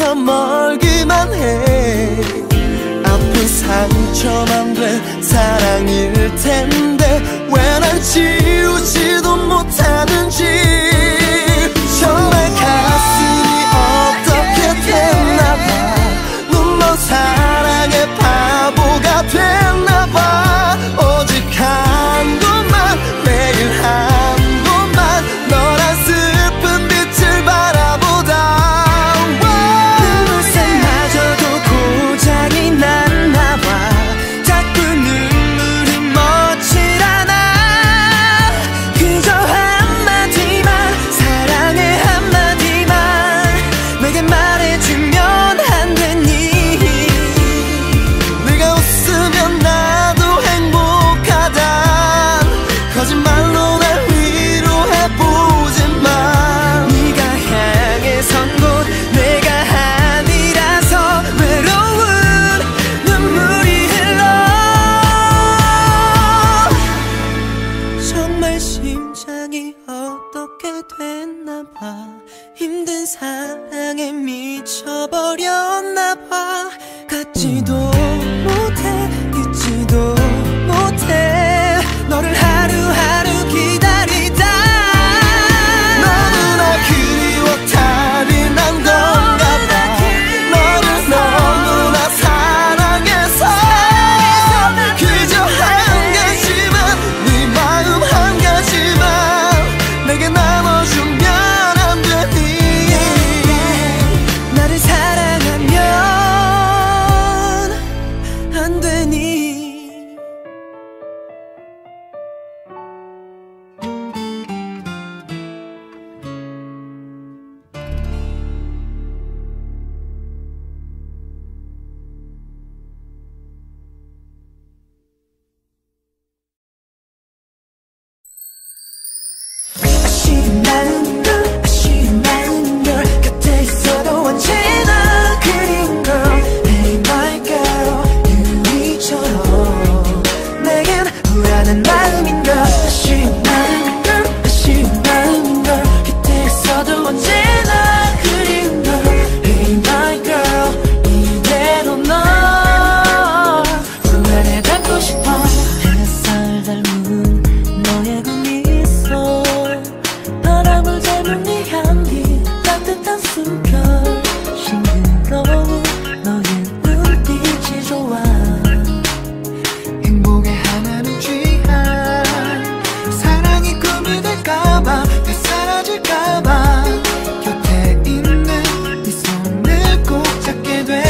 곁에서 멀기만 해. 아픈 상처만 된 사랑일 텐데 왜 난 지우지도 못하는지. 정말 가슴이 어떻게 됐나봐. 눈먼 사랑의 바보가 됐나봐. 오직 한 곳만, 매일 한 곳만 너란 슬픈 빛을 바라보다 눈물샘마저도 고장이 났나봐. 자꾸 눈물이 멎질 않아. 그저 한마디만, 사랑의 한마디만 내게 말해주면 안 되니. 네가 웃으면 나도 행복하단 거짓말로 날 위로해보지만 네가 향해선 곳 내가 아니라서 외로운 눈물이 흘러. 정말 심장이 어떻게 됐나봐. 힘든 사랑에 미쳐버렸나봐. 갖지도 못해, 잊지도 못해 너를 하루하루 기다리다. 너무나 그리워 탈이 난 건가봐. 너를 너무나 사랑해서 그저 한 가지만, 네 마음 한 가지만 내게 나눠주면 안 되니. 나를 사랑하면 안 되니. 아쉬운 나는 널, 아쉬운 나는 널 곁에 있어도 언제나 그리운 girl. Hey my girl, 유리처럼 내겐 불안한 마음인 걸. 아쉬운 나는 널, 아쉬운 나는 널 곁에 있어도 언제나 그리운 girl. Hey my girl, 이대로 널 불안해 닿고 싶어. 햇살 닮은 너의 그 미소, 바람을 잡은 네 향기, 따뜻한 숨결, 싱그러운 너의 눈빛이 좋아. 행복의 하나는 취한 사랑이 꿈이 될까봐, 다 사라질까봐 곁에 있는 네 손을 꼭 잡게 돼.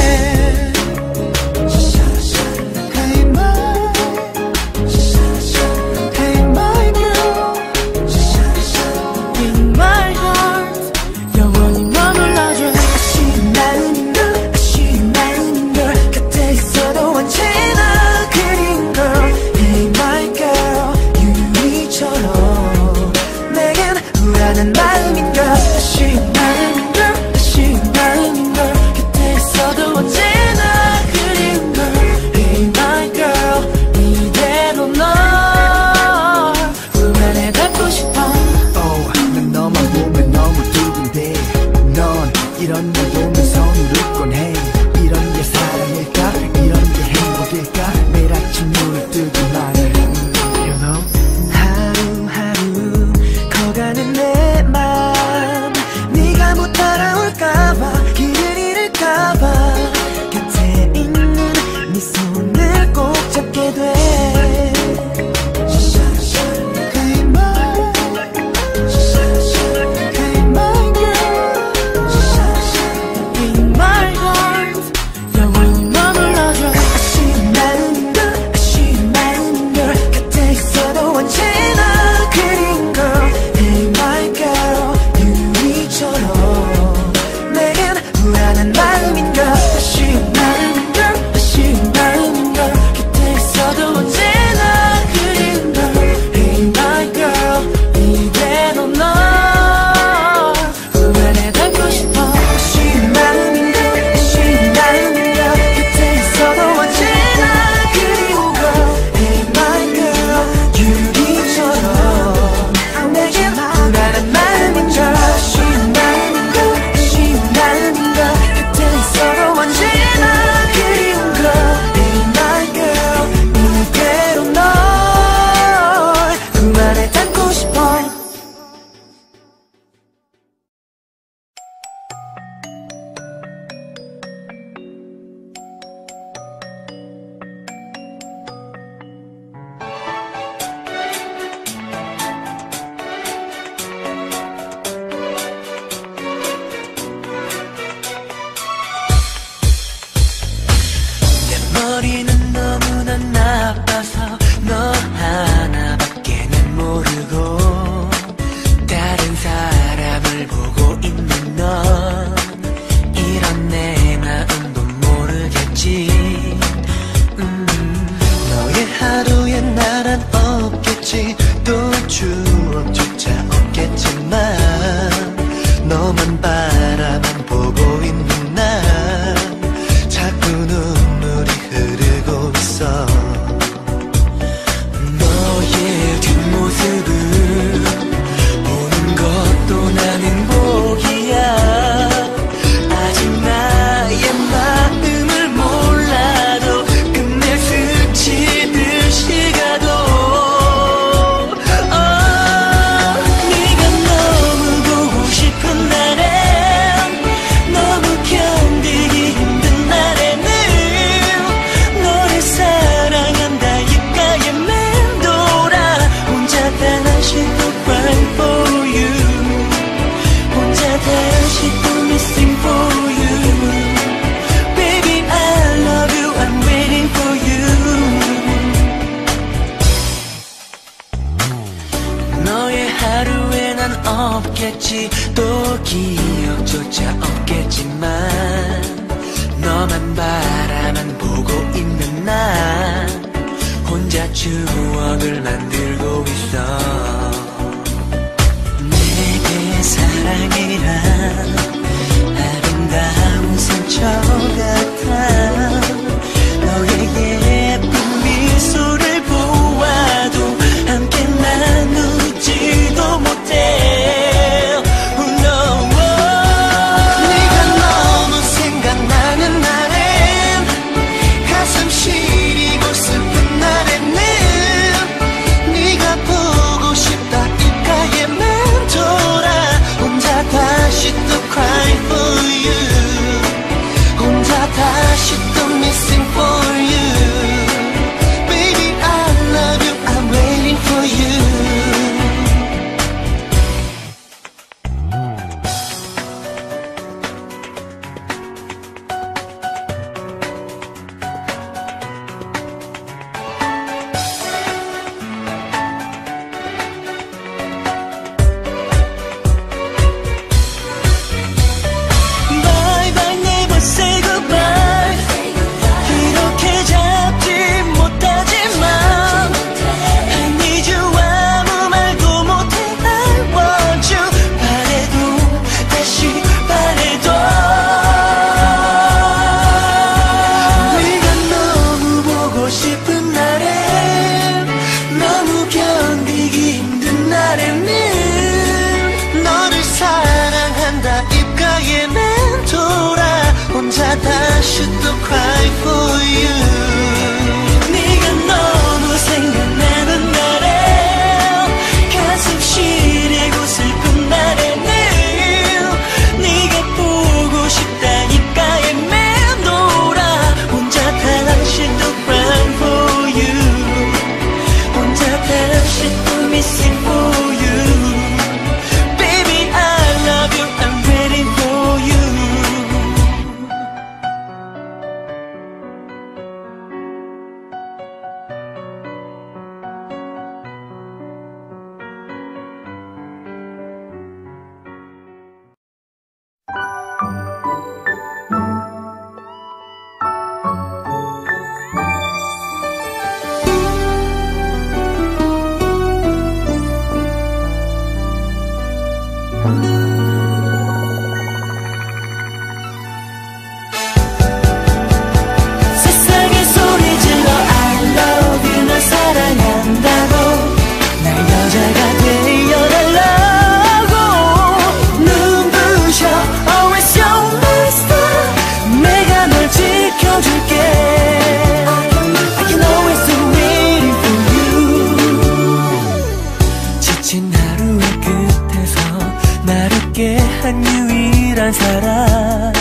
Hey my, hey my girl, in my heart 영원히 머물러줘. 아쉬운 나는 널, 아쉬운 나는 널 곁에 있어도 언제나 그리운 girl. Hey my girl, 유리처럼 내겐 불안한 마음인 걸. 아쉬운 나는 널, 아쉬운 나는 널 곁에 있어도 언제나 그리운 girl. Hey my girl, 이대로 널 불안해 닿고 싶어. 난 너만 보면 너무 두근대. 넌 이런 날 보면서 누르곤 해. 이런 게 사랑일까, 이런 게 행복일까. 매일 아침 눈을 뜨기만 해. You know? 하루하루 커가는 내 맘, 네가 못 따라올까봐, 길을 잃을까봐 곁에 있는 네 손을 꼭 잡게 돼. Hey my, hey my girl, In my heart 영원히 머물러줘. 아쉬운 나는 널, 아쉬운 나는 널 곁에 있어도 언제나 그리운 girl. Hey my girl, 유리처럼 내겐 불안한 마음인 걸. 아쉬운 나는 널, 아쉬운 나는 널 곁에 있어도 언제나 없겠지 또 기억조차 없겠지만 너만 바라만 보고 있는 나 혼자 추억을 만들고 있어. 내게 사랑이란 아름다운 상처 같아. 너의 예쁜 미소를 보아도 함께 나누지도 못해. Oh no. 네가 너무 생각나는 날엔 가슴 시리고 슬픈 날에는 네가 보고 싶다 입가에 맴돌아 혼자 다시 또 cry for you. 혼자 다시 또 missing for you. Baby I love you I'm waiting for you. Bye bye never say goodbye. 이렇게 잡지 못하지만 I need you 아무 말도 못해. I want you 바래도 다시 바래도. 네가 너무 보고 싶은 날엔 너무 견디기 힘든 날에는 너를 사랑한다 입가에 맴돌아 혼자 다시 또 cry for you. 네가 너무 생각나는 날에 가슴 시리고 슬픈 날에는 네가 보고 싶다 입가에 맴돌아 혼자 다시 또 cry for you. 혼자 다시 또 missing for you. Baby I love you I'm waiting for you. 세상에 소리 질러 I love you 널 사랑한다고 날 여자가 되어달라고 눈부셔 always you're my star. 내가 널 지켜줄게. I can always be waiting for you. 지친 하루의 끝에서 날 웃게 한 유일한 사람.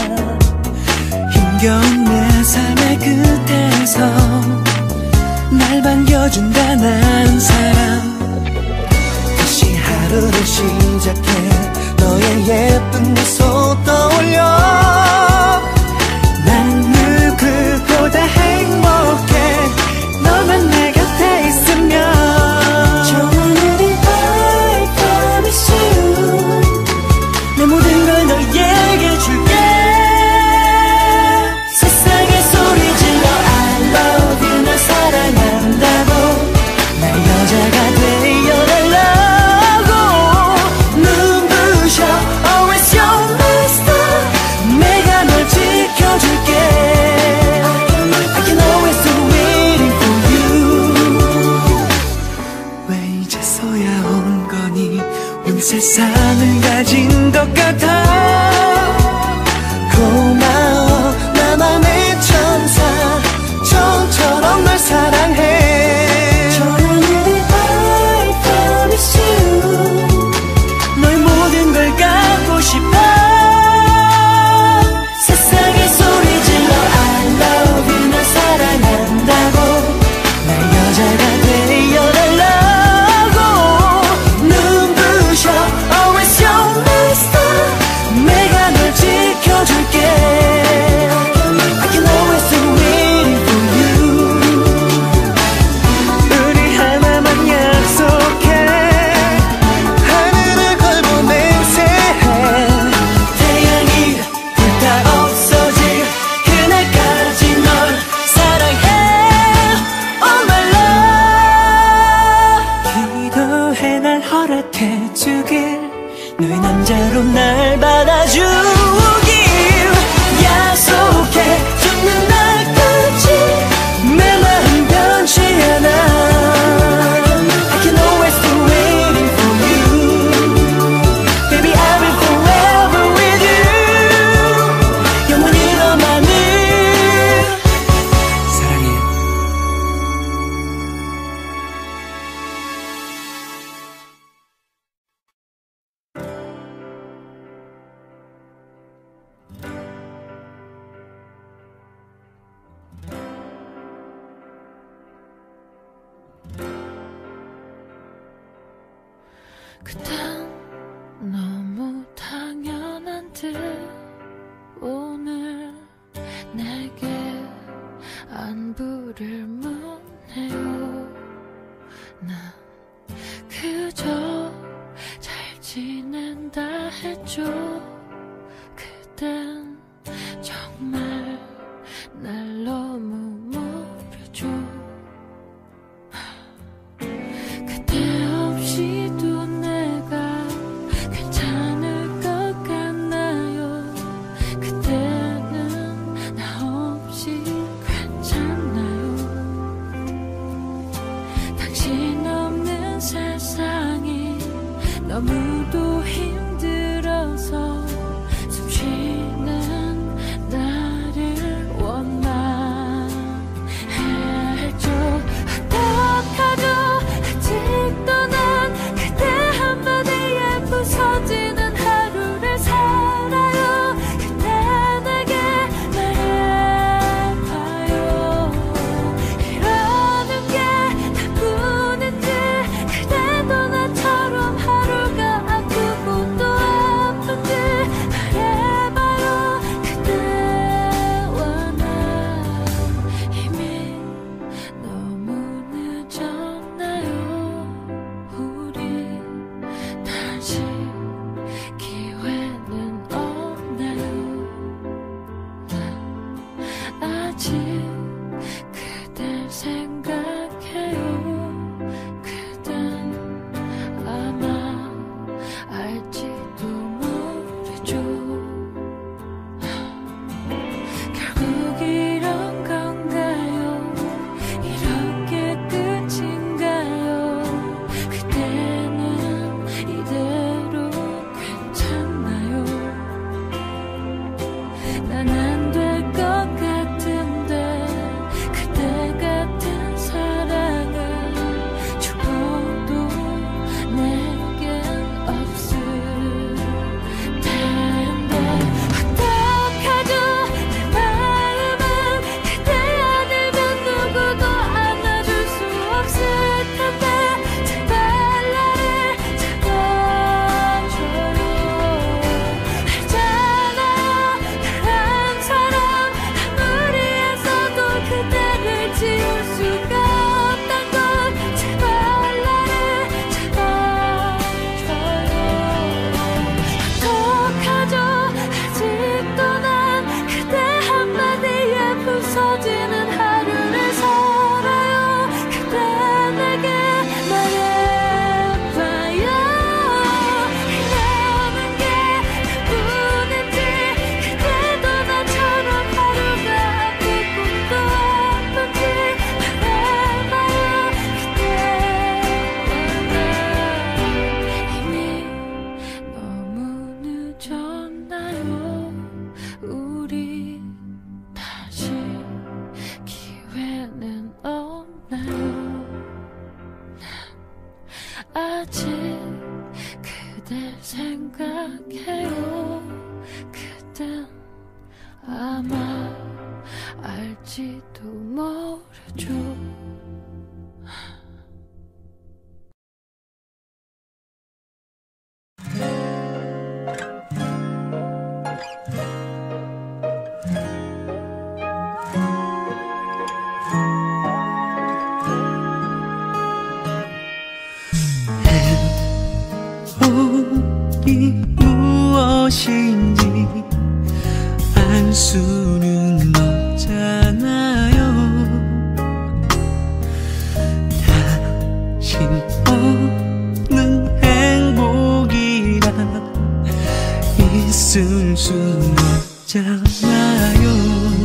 힘겨운 내 삶의 끝에서 날 반겨준다는 사람. 다시 하루를 시작해 너의 예쁜 미소 떠올려. 난 누구보다 행복해 너만 내 곁에 있으면. 좋은 일이 I promise you 내 모든 걸 너에게 줄게. 세상에 소리 질러 I love you 널 사랑한다고 날 여자가 되어달라고 눈부셔 always you're my star. 내가 진짜로 날 받아주길 약속해 죽는 날까지 내 마음 변치 않아. I can always be waiting for you. Baby I'll be forever with you. 영원히 너만을 사랑해. 그땐 너무 당연한 듯 오늘 내게 안부를 묻네요. 난 그저 잘 지낸다 했죠. 그댄 정말 날 너무 모르죠. 그대 없이도 내가 괜찮을 것 같나요? 그대는 나 없이 괜찮나요? 당신 없는 세상이 너무도 힘들어서 숨 쉬는 나를 원망했죠. 어떡하죠? 아직도 난 그대 한마디에 부서지는 하루를 살아요. 그대 내게 말해봐요. 이러는 게 나뿐인지 그대도 나처럼 하루가 아프고 또 아픈지 말해봐요. 그대와 나 이미 너무 늦었나요? 우리 다시 기회는 없나요? 아직 그댈 생각해요. 그댄 아마 알지도 모르죠. 결국 이런 건가요? 이렇게 끝인가요? 그대는 이대로 괜찮나요? 난 안 될 것 같은데 그대 같은 사랑은 죽어도 내겐 없을 텐데. 어떡하죠? 내 마음은 그대 아니면 누구도 안아줄 수 없을 텐데. 제발 나를 잡아줘요. 알잖아요 나란 사람 아무리 애써도 그대를 지울 수가 없단 걸. 제발 나를 잡아줘요. 어떡하죠? 아직도 난 그대 한마디에 부서지는 하루를 살아요. 그대 내게 말해봐요. 이러는 게 나뿐인지 그대도 나처럼 하루가 아프고 또 아픈지 말해봐요. 그대와 나 이미 너무 늦었나요? 우리 다시 기회는 없나요? 난 아직 그댈 생각해요. 그댄 아마 알지도 모르죠. 행복이 무엇인지 알 수는 없잖아요. 당신 없는 행복이란 수 없잖아요.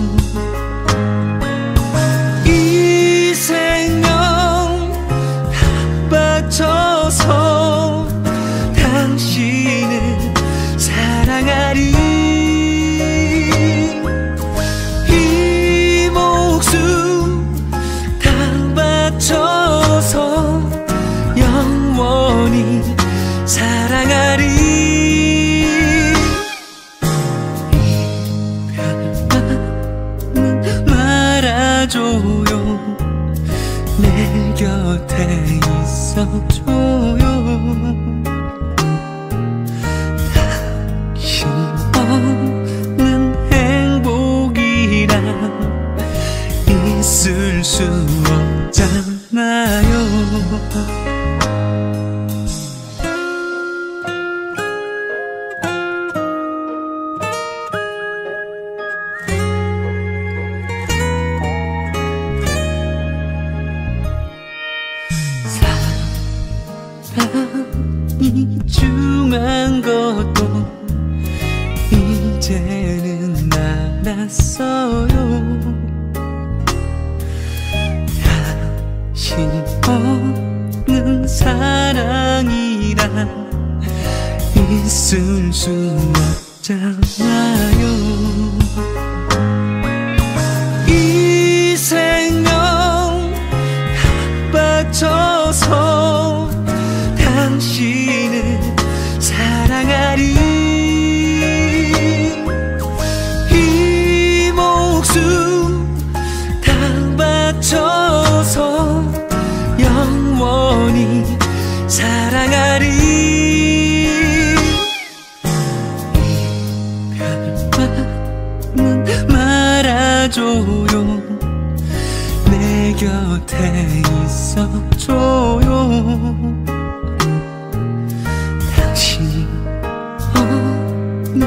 이 생명 다 바쳐서 당신을 사랑하리. 이 목숨 다 바쳐서 영원히 사랑하리. 이별만은 말아줘요. 내 곁에 있어줘요. 당신 없는 행복이란 있을 수 없잖아요. 사랑이 중한 것도 이제는 알았어요. 당신 없는 사랑이란 있을 수 없잖아요. 이 생명 다 바쳐서 당신을 사랑하리. 이 목숨 다 바쳐서 영원히 사랑하리. 이별만은 말아줘요. 내 곁에 있어줘요. 당신 없는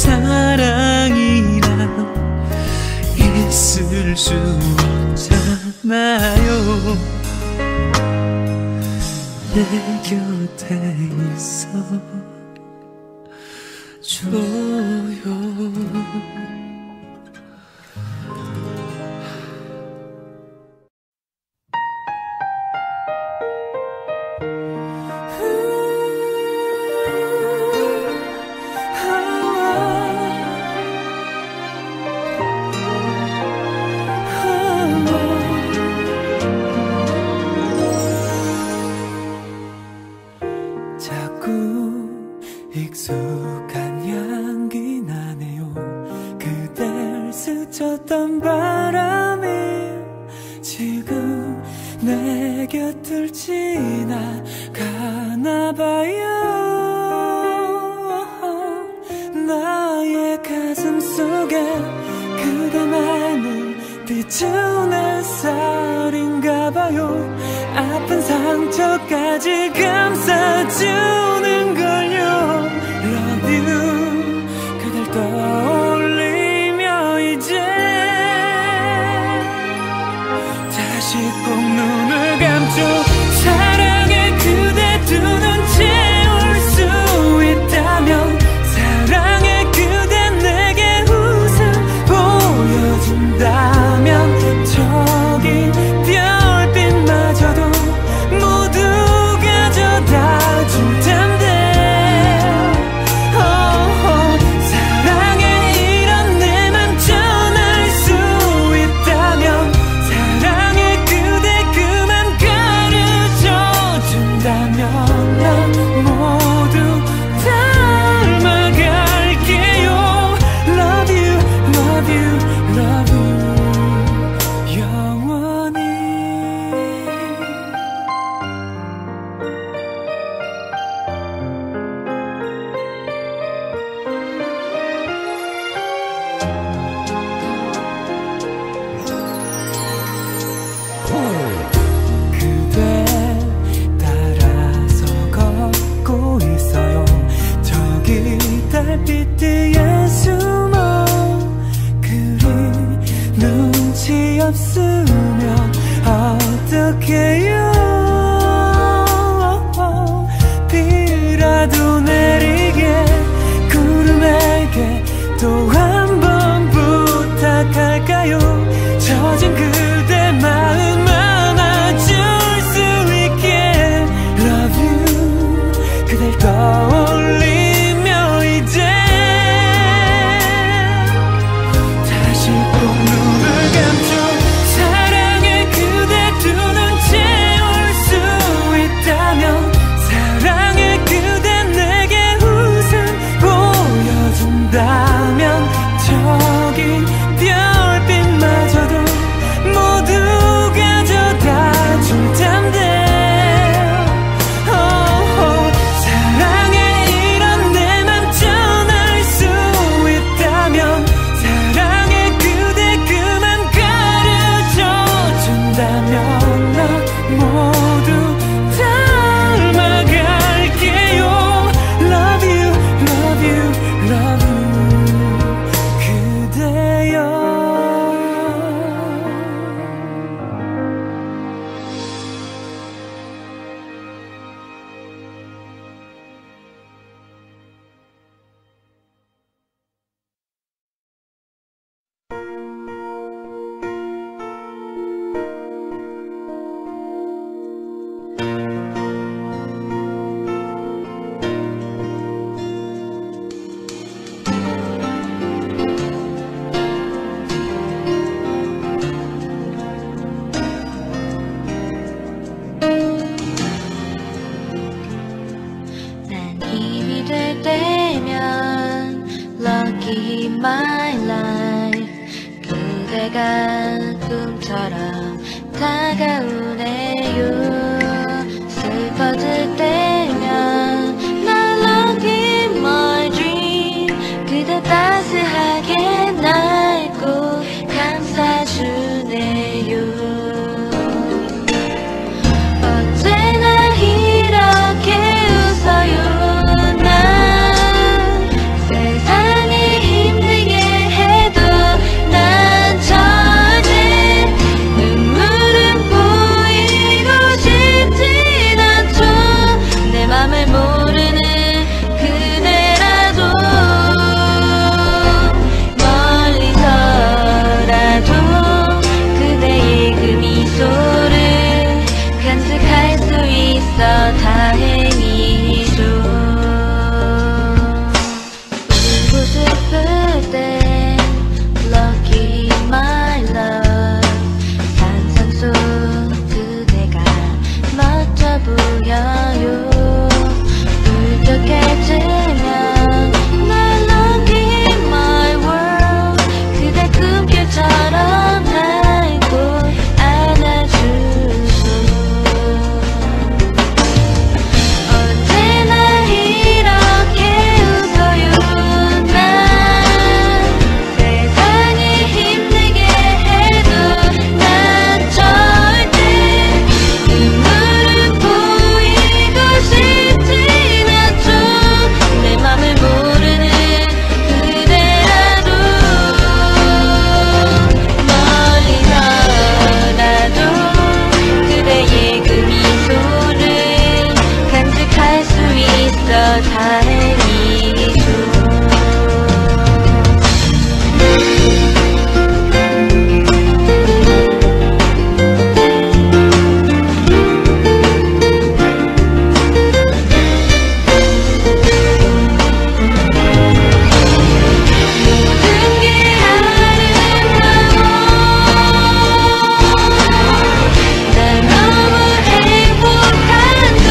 사랑이란 있을 수 없잖아요. 내 곁에 있어줘요. 자꾸 익숙한 향기 나네요. 그댈 스쳤던 바람이 지금 내 곁을 지나가나 봐요. 나의 가슴 속에 그대만을 비춘 햇살인가 봐요. 아픈 상처까지 감싸주는 걸요. Love you. 그댈 떠올리며 이제 다시 꼭 눈을 감죠. 사랑해 그대 두 눈 채울 수 있다면 사랑해 그대 내게 웃음 보여준다면 저기 별빛마저도 모두 가져다 줄 텐데. 사랑해 이런 내만 전할 수 있다면 사랑해 그대 그만 가르쳐 준다면 난 모두 닮아갈게요. Love you, love you, love you 영원히. 그대 따라서 걷고 있어요. 저기 달빛 뒤에 숨어 그리 눈치 없으면 어떡해요. 비라도 내리게 구름에게 Lucky my life 그대가 꿈처럼 다가오네요 슬퍼질 때면 날 lucky my dream 그대 따스하게 날 꼭 감싸주네요 언제나 이렇게 웃어요 난 세상이 힘들게 해도 난 절대 눈물은 보이고 싶진 않죠 내 맘을 모르는 그대라도 멀리서라도 그대의 그 미소를 간직할 수 있어 다행이죠 울고 싶을 때 Lucky my love 상상 속 그대가 멋져 보여요 울적해지면 날 Lucky my world 그대 꿈결처럼 날 꼭 안아주소 언제나 이렇게 웃어요 난 세상이 힘들게 해도 난 절대 눈물은 보이고 싶진 않죠 내 맘을 모르는 그대라도 멀리서라도 그대의 그 미소를 간직할 수 있어 다행이죠 모든 게 아름다워 난 너무 행복한 걸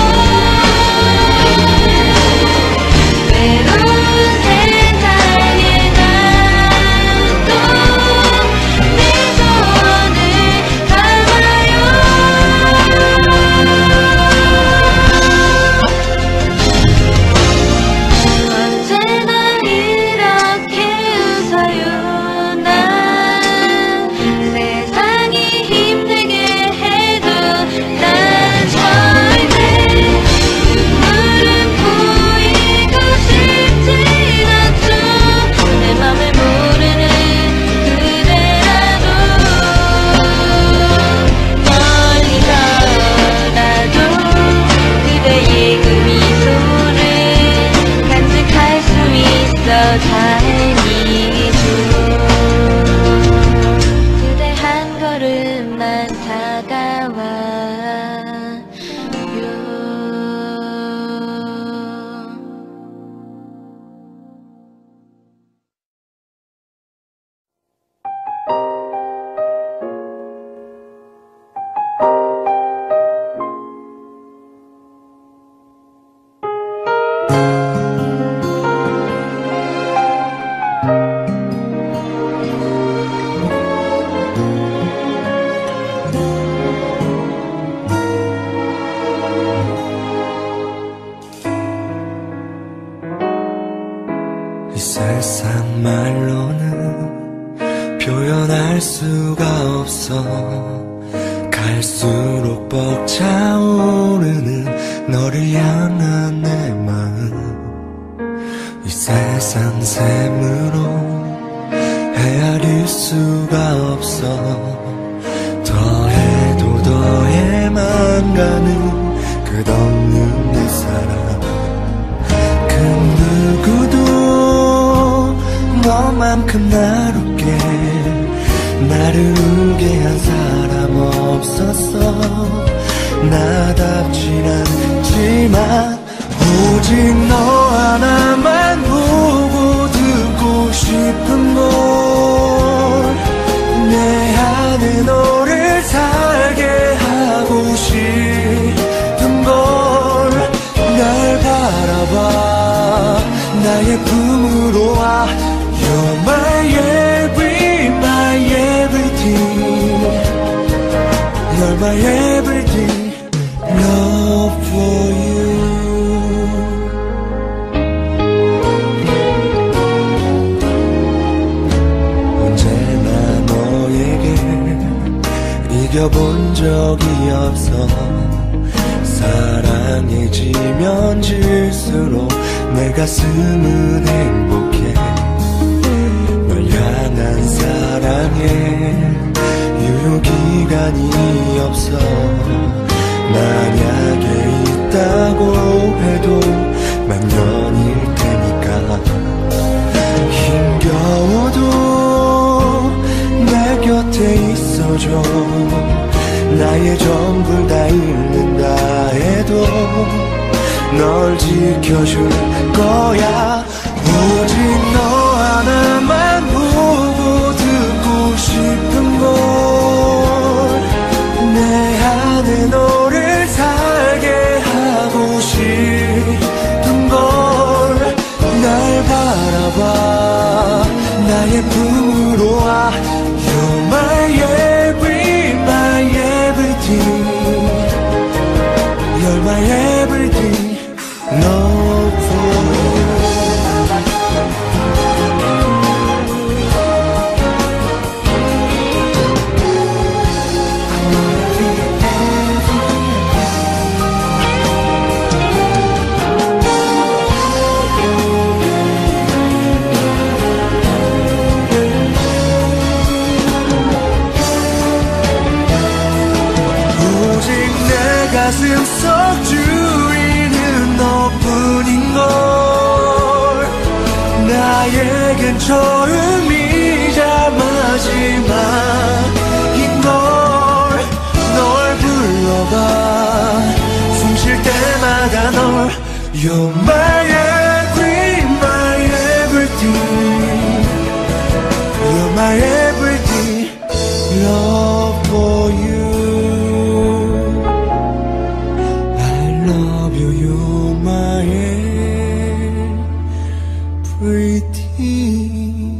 외로운 세상에 난 또 내 소원을 담아요 언제나 이렇게 웃어요 난 세상이 힘들게 해도 난 절대 눈물은 보이고 싶진 않죠 내 맘을 모르는 그대라도 멀리서라도 그대의 그 미소를 간직할 수 있어 다행이죠 그대 한 걸음만 다가와요 이 세상 말로는 표현할 수가 없어 갈수록 벅차오르는 너를 향한 내 마음 이 세상 샘으로 헤아릴 수가 없어 더해도 더해만 가는 끝없는 내 사랑 그 누구도 너만큼 날 웃게 나를 울게 한 사람 없었어 나답진 않지만 오직 너 하나만 보고 듣고 싶은 걸 내 안에 너를 살게 하고 싶은 걸 날 바라봐 나의 품으로 와 적이 없어. 사랑해지면 질수록 내 가슴은 행복해. 널 향한 사랑에 유효기간이 없어. 만약에 있다고 해도 몇 년일 테니까. 힘겨워도 내 곁에 있어줘. 나의 전부를 다 잃는다 해도 널 지켜줄 거야. 오직 너 하나만 보고 듣고 싶은 걸. 내 안에 너를 살게 하고 싶은 걸. 날 바라봐 나의 품으로 와. You're my every, my everything. You're my everything. No for 가슴 속 주인은 너뿐인걸. 나에겐 처음이자 마지막인걸. 널 불러봐 숨 쉴 때마다 널. You're my every, my everything. You're my everything. Love for you. You're my everything.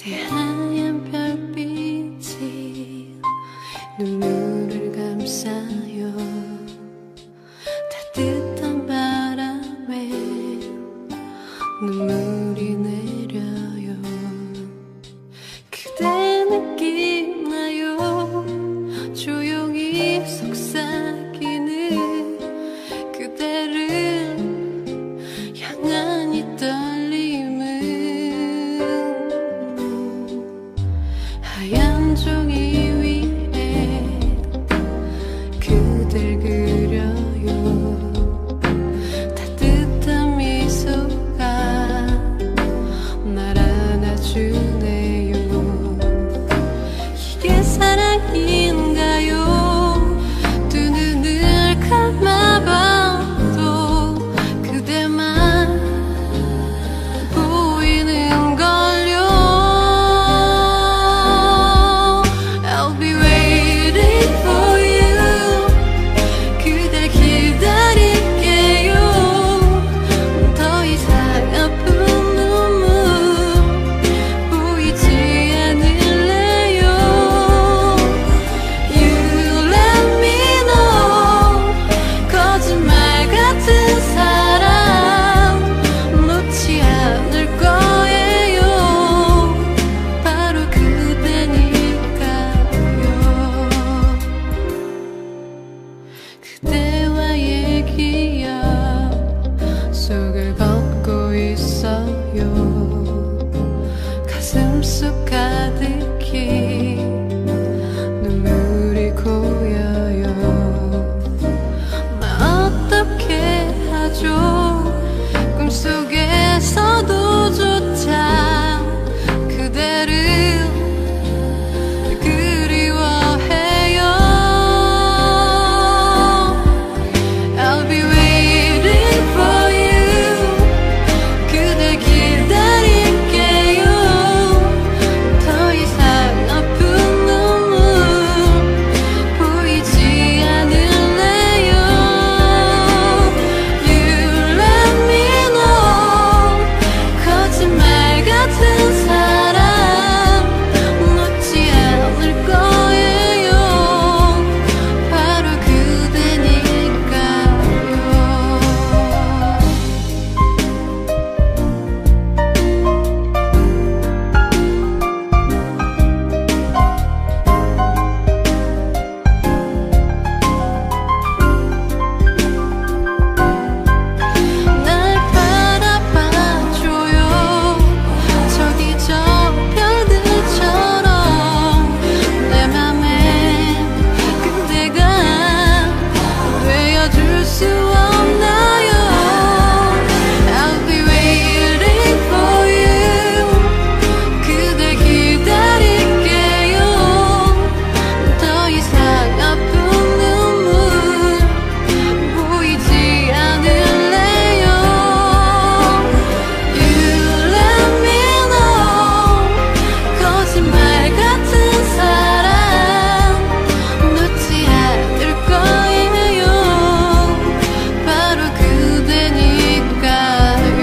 하얀 별빛이 눈물을 감싸요. 따뜻한 바람에 눈물이 내려요. 그대 느끼나요? 조용히 속삭이는 그대를 향한 이 떨림은 하얀 종이 위에 그댈 그려요. 따뜻한 미소가 날 안아주네요. 이게 사랑인가요? 두 눈을 감아봐도 그대만 보이는걸요. I'll be waiting for you. 그댈 기다릴게요. 더 이상 아픈 눈물 보이지 않을래요. You let me know. 거짓말 같은 사랑 놓지 않을 거예요. 바로 그대니까요. 그대와의 기억 속을 걷고 있어요. 가슴속 가득히 눈물이 고여요. 나 어떻게 하죠? 꿈속에서도 조차 그대를 그리워해요. I'll be waiting for you. 그댈 기다릴게요. 더 이상 아픈 눈물 보이지 않을래요. You let me know. 거짓말 같은 사랑 놓지 않을 거예요. 바로 그대니까요. 날 바라봐줘요. 저기 저 별들처럼 내 맘에 그대가 되어줄 수 없나요? I'll be waiting for you. 그댈 기다릴게요. 더 이상 아픈 눈물 보이지 않을래요. You let me know. 거짓말 같은 사랑 놓지 않을 거예요. 바로 그대니까요.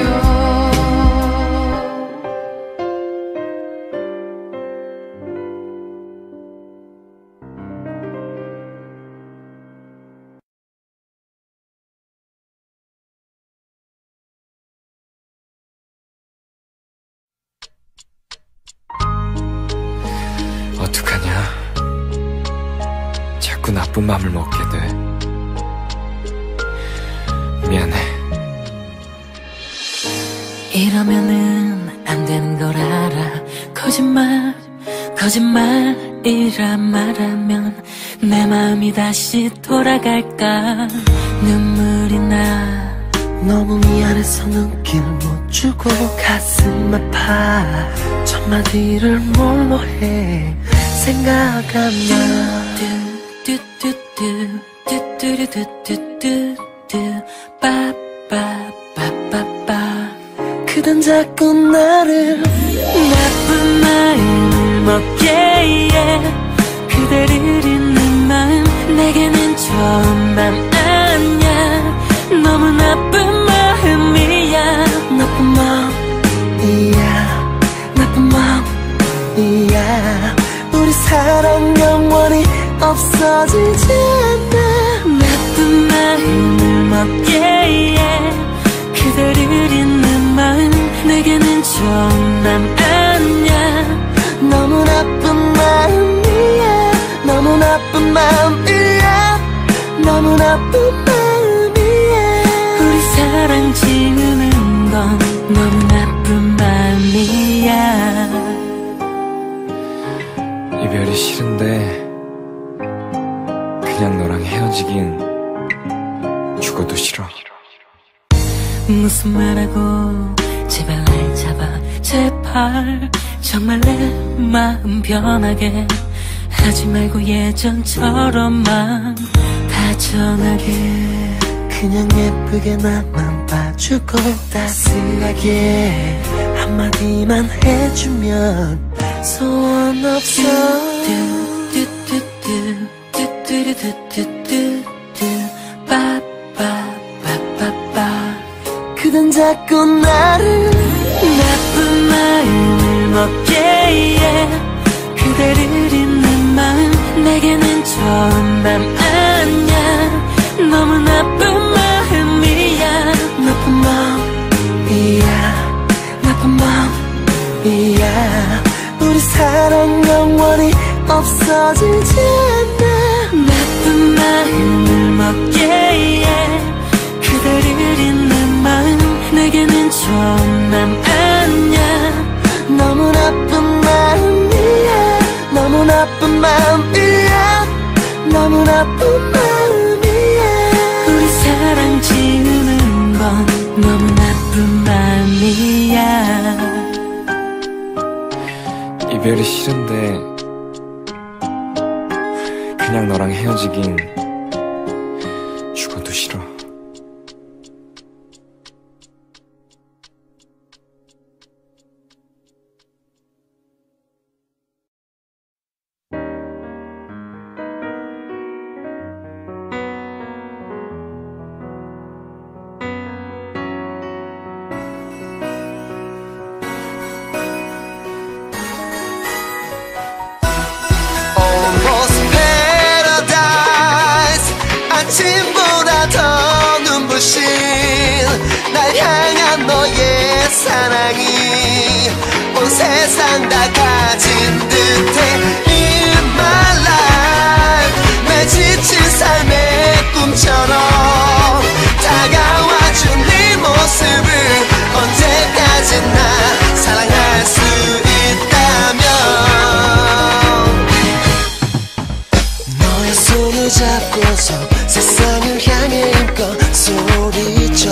어떡하냐. 자꾸 나쁜 맘을 먹게 돼. 미안해. 이러면은 안 되는 걸 알아. 거짓말이라 말하면 내 마음이 다시 돌아갈까. 눈물이 나. 너무 미안해서 눈길 못 주고 가슴 아파. 첫마디를 뭘로 해 생각하면 빠빠빠빠빠빠. 그댄 자꾸 나를 나쁜 마음을 먹게 해. 그대를 잊는 마음 내게는 처음 밤 아냐. 너무 나쁜 마음이야. 나쁜 마음이야. 나쁜 마음 없어지지 않아. 나쁜 마음을 먹게 그대를 잊는 마음 내게는 좋은 맘 아니야. 너무 나쁜 마음이야. 너무 나쁜 마음이야. 너무 나쁜 마음이야. 우리 사랑 지우는 건 너무 나쁜 마음이야. 이별이 싫은데 그냥 너랑 헤어지긴 죽어도 싫어. 무슨 말하고 제발 날 잡아. 제발 정말 내 마음 변하게 하지 말고 예전처럼만 다정하게 그냥 예쁘게 나만 봐주고 따스하게 한마디만 해주면 소원 없어. 그댄 자꾸 나를 나쁜 마음을 먹게 그대를 잊는 마음 내게는 좋은 맘 아니야. 너무 나쁜 마음이야. 나쁜 마음이야. 나쁜 마음이야. 우리 사랑 영원히 없어지지 않아. 나쁜 마음을 먹게 그대를 잊는 마음 내게는 좋은 맘 아니야. 너무 나쁜 마음이야. 너무 나쁜 마음이야. 너무 나쁜 마음이야. 우리 사랑 지우는 건 너무 나쁜 마음이야. 이별이 싫은데 그냥 너랑 헤어지긴 죽어도 싫어. 아침보다 더 눈부신 날 향한 너의 사랑이 온 세상 다 가진 듯해. In my life 내 지친 삶의 꿈처럼 다가와준 네 모습을 언제까지나 사랑할 수 있다면 너의 손을 잡고서 세상을 향해 힘껏 소리쳐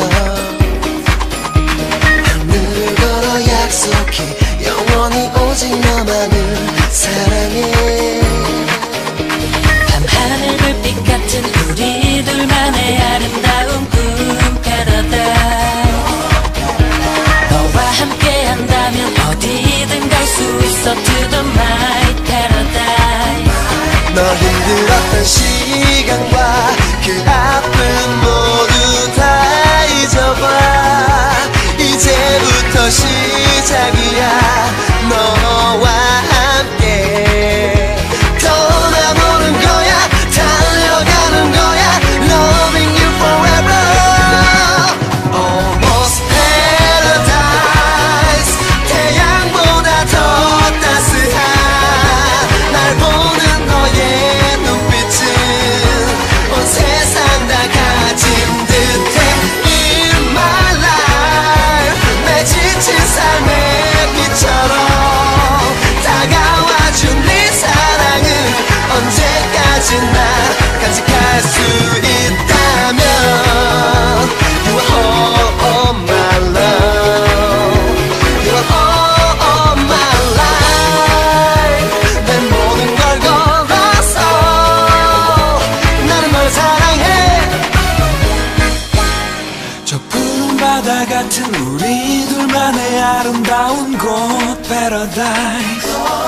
하늘을 걸어 약속해 영원히 오직 너만을 사랑해. 밤하늘 불빛 같은 우리 둘만의 아름다운 꿈 패러다이스. 너와 함께 한다면 어디든 갈 수 있어 to the my paradise. 너 힘들었던 시간과 그 아픔 모두 다 잊어봐. 이제부터 시작이야 너와 함께. 떠나보는 거야 달려가는 거야 Loving you forever. Almost paradise 태양보다 더 따스한 날 보는 너의 눈빛은 온 세상 다 가진 듯해. In my life 내 지친 삶의 빛처럼 다가와준 네 사랑은 언제까지나 간직할 수 있다면 You are all my love. You are all my life. 내 모든 걸 걸어서 나는 널 사랑해. 저 푸른 바다 같은 우리 둘만의 아름다운 곳 패러다이스.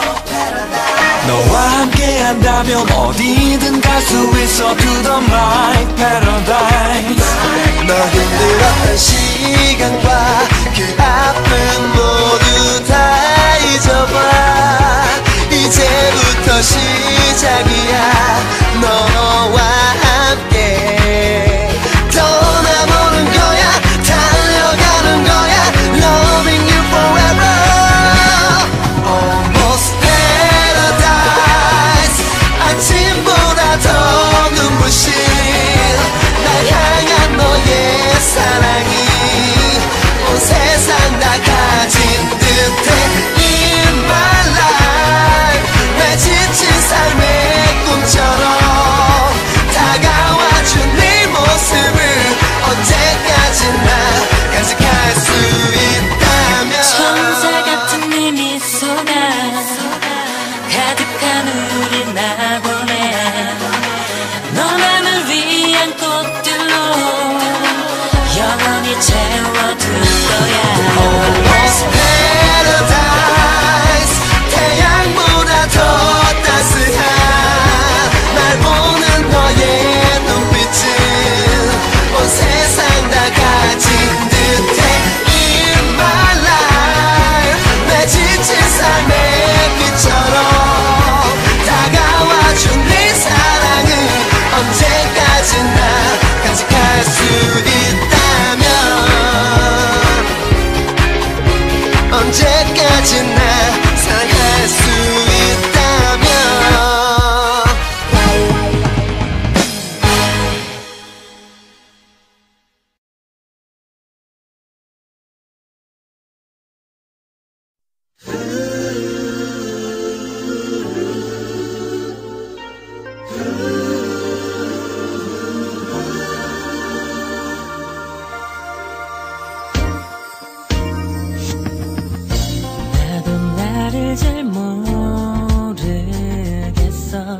너와 함께 한다면 어디든 갈 수 있어 to the my paradise. 너 힘들었던 시간과 그 아픔 모두 다 잊어봐. 이제부터 시작이야 언제까지나 사랑할 수 있다면 잘 모르겠어.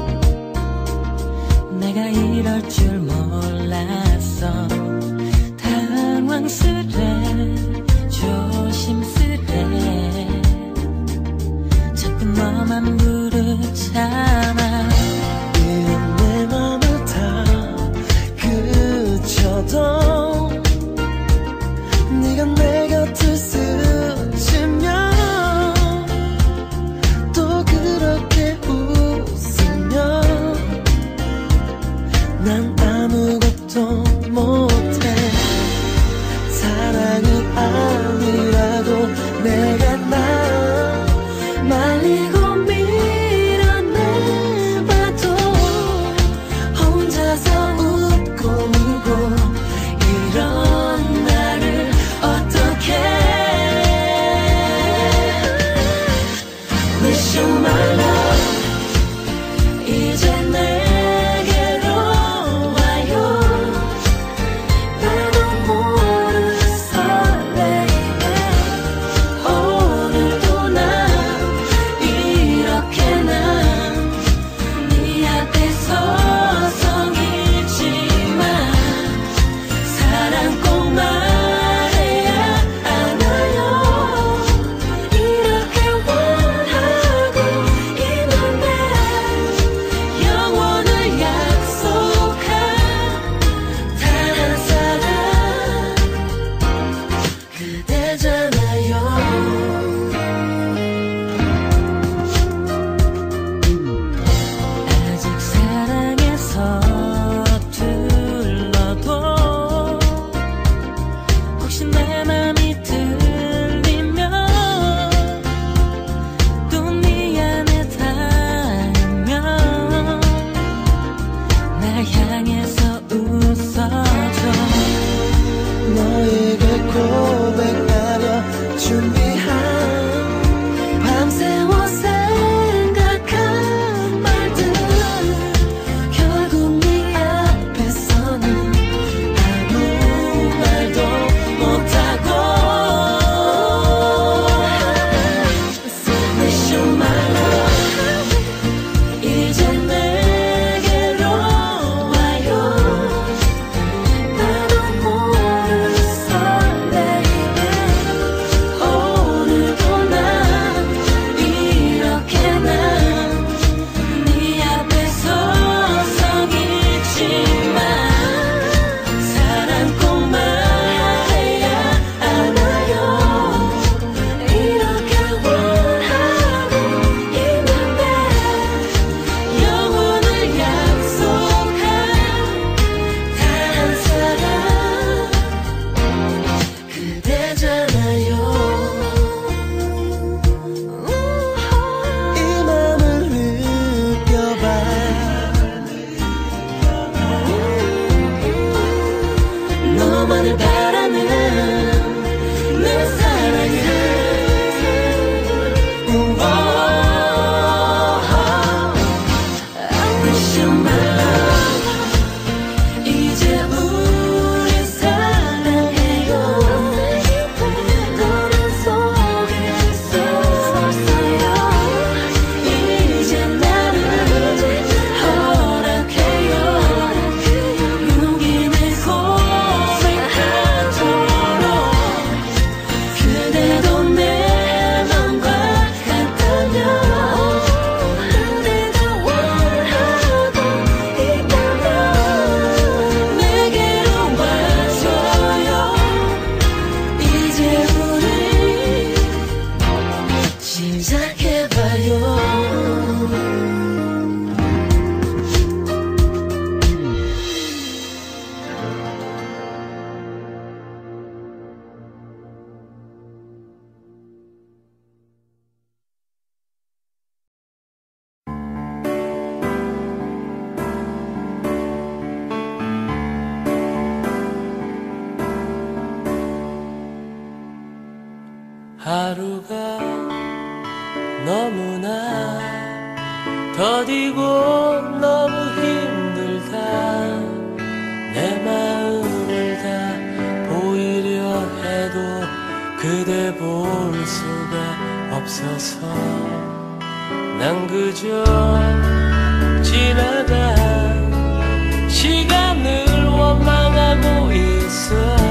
내가 이럴 줄 몰랐어. 당황스레 조심스레 자꾸 너만 부르잖아. 이런 내 맘을 다 그쳐도 네가 내 곁을 스치면 난 아무것도 못해. 사랑이 아니라도 내가 나 말리고 하루가 너무나 더디고 너무 힘들다. 내 마음을 다 보이려 해도 그대 볼 수가 없어서 난 그저 지나간 시간을 원망하고 있어.